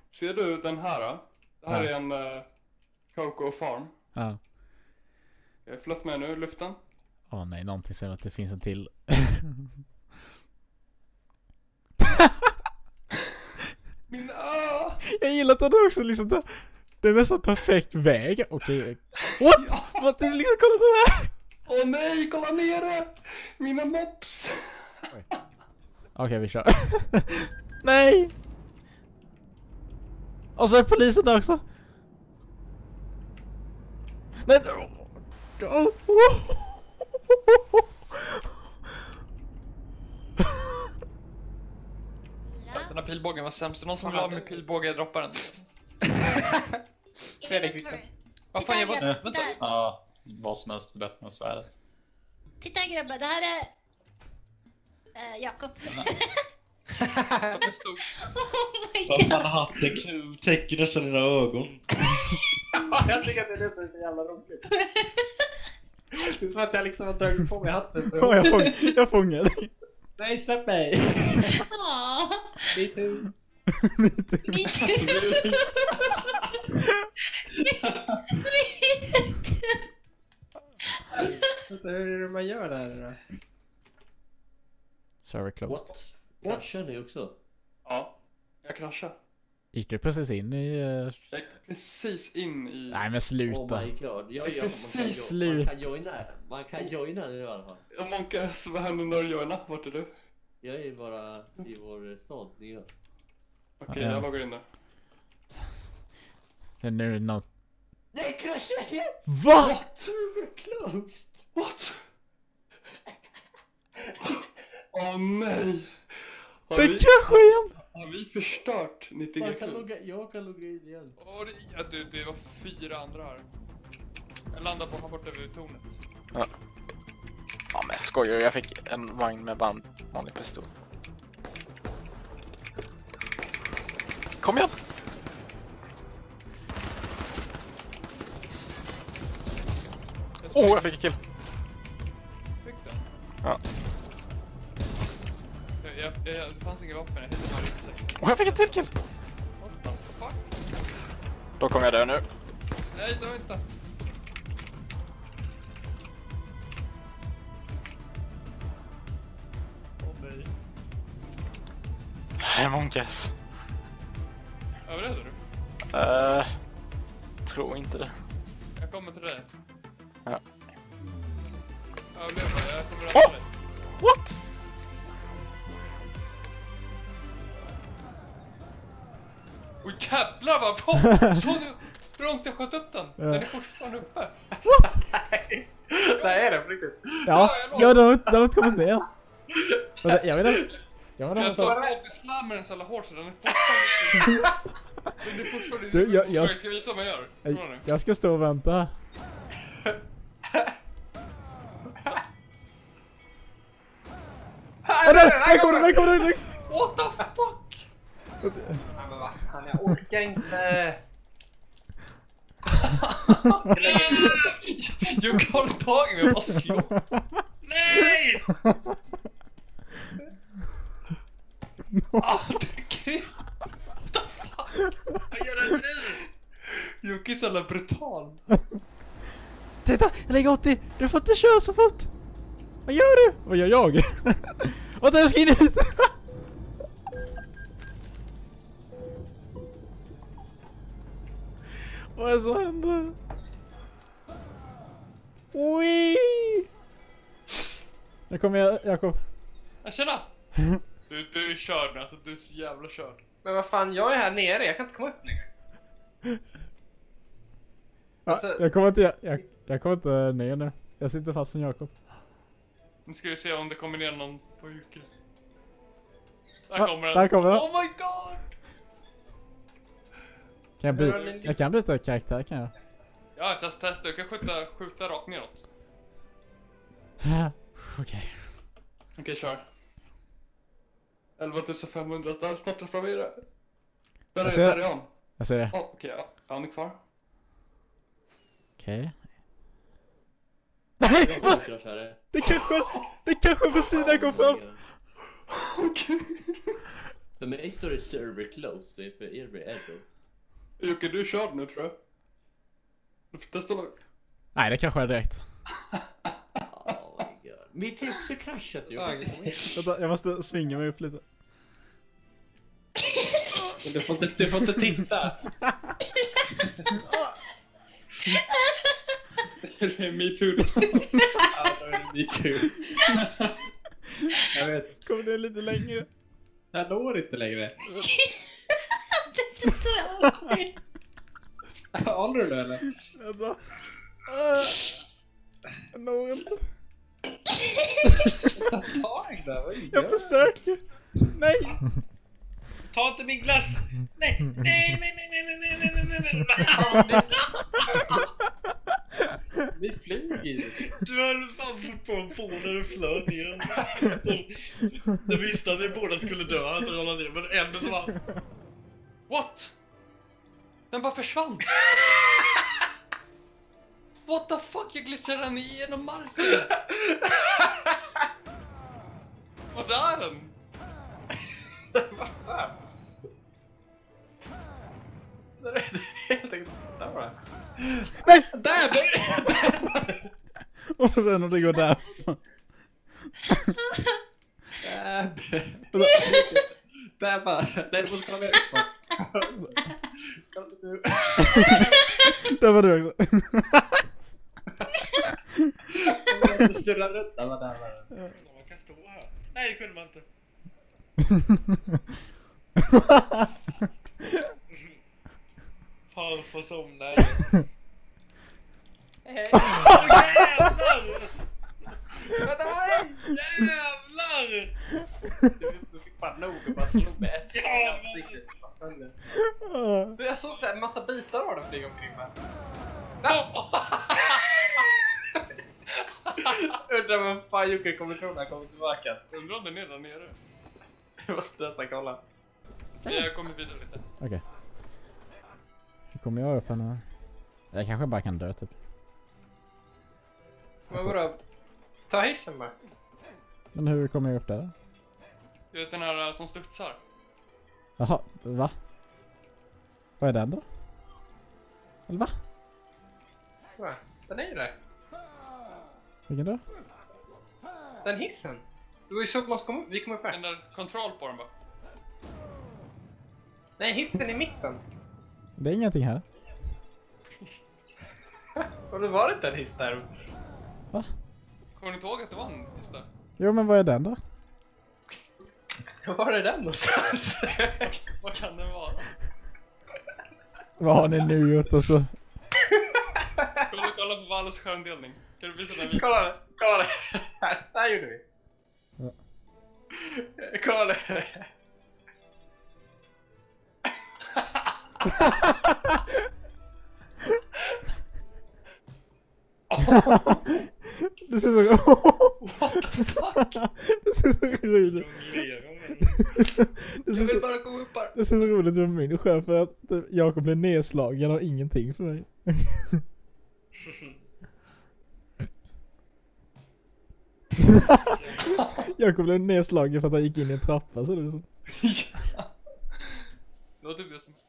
Ser du den här då? Det här Ja. är en Coco Farm. Ja. Flott med nu, luften. Åh nej, någonting säger att det finns en till. Min Jag gillar att den också liksom det är nästan perfekt väg. Okej. What? Ja. Vad det är liksom, kolla det här. Åh nej, kolla nere! Mina mops! Okej, vi kör. Nej! Och så är polisen där också. Nej! Den här pilbågen var sämst. Någon som vill ha med pilbåge, jag droppar den. Fredrik, Victor. Vad fan, jag var... Där. Vänta. Ja, vad som helst är bättre än svärdet. Titta grabbar, det här är Jakob. Jag blev stor. Oh my Vad god. fan har hatten kul täcker nästan dina ögon. Jag tycker att det låter så jävla roligt. Det är som att jag liksom har dragit på mig hatten. Åh, jag fångar dig. Nej, släpp mig! Åh. Me too. Me too. Me too. Hur är det man gör där då? Server closed. What? Kraschar ni också? Ja, jag kraschade. Gick du precis in i... Jag gick precis in i... Nej men sluta. Oh my god. Man kan joina nu i alla fall. Monkas, vad händer när du joinar? Vart är du? Jag är bara i vår stad, nya. Okej, Ja. jag loggar in där. And nu något... Nej, kraschar igen! Va? Server closed! What? Åh nej! Har Det vi- kanske igen! Har vi förstört 90 Jag kan GQ? logga in igen. Åh, det var 4 andra här. Jag landar på här borta vid tornet. Ja men jag skojar, jag fick en vagn med band, vanlig pistol. Kom igen! Jag fick en kill. Fick den? Ja. Det fanns inga vapen, jag hittade bara ryggsäck. Jag fick en till kill! What the fuck? Då kommer jag dö nu. Nej, det var inte. Åh nej. Nej, Monkas. Överlevde du? Tror inte det. Jag kommer till dig. Ja. Överlevde, jag kommer rädda dig. What? Oj jävlar vad på! Såg du hur långt jag sköt upp den? Ja. Den är fortfarande uppe. Nej, där är det på riktigt. Ja, den har inte kommit ner. Och det- Jag vet inte. Jag står och slammer den så jävla hårt så den är fortfarande... Den är fortfarande... Du, jag ska visa vad man gör. Kolla nu. Jag ska stå och vänta här. Där kommer den! What the fuck? Ja, men vad fan, jag orkar inte. Jag kan tag i mig och bara slå. Nej! Det är krig. What the fuck? Vad gör den nu? Jocke är så jävla brutal. Titta, jag lägger 80. Du får inte köra så fort. Vad gör du? Vad gör jag? Vänta, jag ska in hit. Vad är det som händer? Oi! Nu kommer jag, Jakob. Ja, tjena! Du är körd nu, alltså du är så jävla körd. Men vad fan, jag är här nere, jag kan inte komma upp längre. Ja, Alltså- jag kommer inte ner nu. Jag sitter fast som Jakob. Nu ska vi se om det kommer ner någon på Jocke. Där Ja, kommer den. där kommer den. Oh my god! Jag kan byta karaktär, kan jag? Ja, testa. Du kan skjuta rakt neråt. Okej. Okej, kör. 11 500, där snart framme i det. Där Jag ser det. är han. Jag ser det. Okej, ja, han är kvar. Okej. Nej! Va? Det kanske på sidan kom fram. Okej. För mig står det server closed, så för er blir error. Jocke, du kör nu tror jag. Du får testa något. Nej, det kanske är direkt. Oh my god. Mitt är också kraschat ju. Vänta, jag måste svinga mig upp lite. Men du får inte titta. Det är me too. Ja, då är det me too. Jag vet. Kommer det lite längre? Jag når inte längre. Det är så awkward. Håller du eller? Vänta. Jag når inte. Ta tag där, vad gör du? Jag försöker. Nej. Ta inte min glass! Nej! Nej! Vi flyger ju. Du höll fan på när du flög ner. Du visste att vi båda skulle dö att rolla ner, men ändå så bara... What? Den bara försvann. What the fuck? Jag glittrade ner genom marken. Var är den? Vad fan? Det är helt enkelt... Där var det. Nej! Där! Och sen om det går där. Där bara. Nej, du måste kolla mer. Kolla du. Där var du också. Du snurrar runt. Där var där. Man kan stå här. Nej, det kunde man inte. Fan, får somna. Jävlar! Jävlar! Du fick bara nog och bara slog med ett i ansiktet. Jag såg en massa bitar av den flyga omkring mig. Undrar vem fan Jocke kommer tro när han kommer tillbaka. Undrar om den är där nere. Jag måste nästan kolla. Jag kommer vidare lite. Okej. Nu kommer jag upp här nu. Jag kanske bara kan dö typ. Men vadå? Ta hissen bara. Men hur kommer jag upp där? Du vet den här som studsar. Jaha, va? Vad är den då? Eller va? Va? Den är ju där. Vilken då? Den hissen. Det var ju så att vi kom upp här. Den där kontroll på den bara. Nej, hissen i mitten. Det är ingenting här. Och det var inte en hiss där. Va? Kommer du inte ihåg att det var en just där? Jo, men vad är den då? Var är den någonstans? Vad kan den vara? Vad har ni nu gjort alltså? Kolla på Valles skärmdelning. Kan du visa den videon? Kolla det. Här, så här gjorde vi. Ja. Kolla det. Det ser så Det ser så roligt. Jag vill bara gå upp här. Det ser så roligt ut med min skärm för att Jakob blev nedslagen av ingenting för mig. Jakob blev nedslagen för att han gick in i en trappa så det är så. Det var typ det som...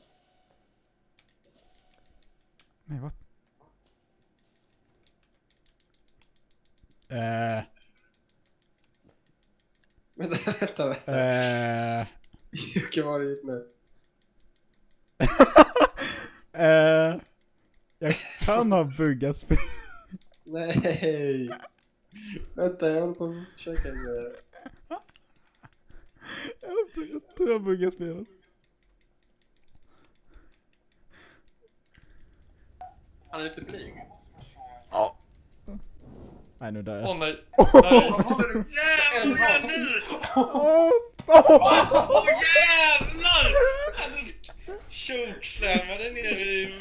Nej, vad? Vänta. Jocke, var det gick nu? Jag kan ha buggat spel. Nej. Vänta, jag håller på att försöka. Jag tror jag buggar spelet. Han är lite blyg. Ja. Nej, nu dör jag. Åh nej. Jävlar nu! Åh! Jävlar! Chokeslammade ner i...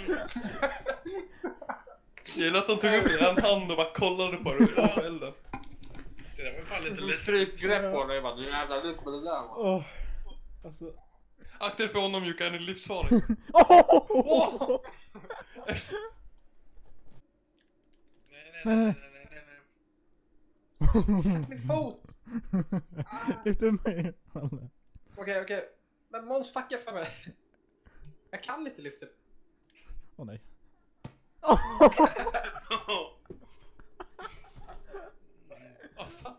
Jag gillar att de tog upp en hand och bara kollade på det. Det där var fan lite läskigt. Strypgrepp på dig, du jävlar ut på det där. Åh. Alltså. Akta dig för honom, Jocke, han är livsfarlig. Nej. Min fot! Lyft upp mig. Okej. Men Måns fuckar för mig. Jag kan inte lyfta. Åh nej. Vad fan?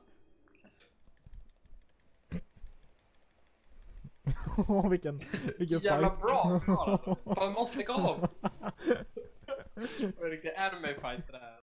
vilken Jävla fight. bra. Fan, måste lägga av. Det är riktigt anime fight det här.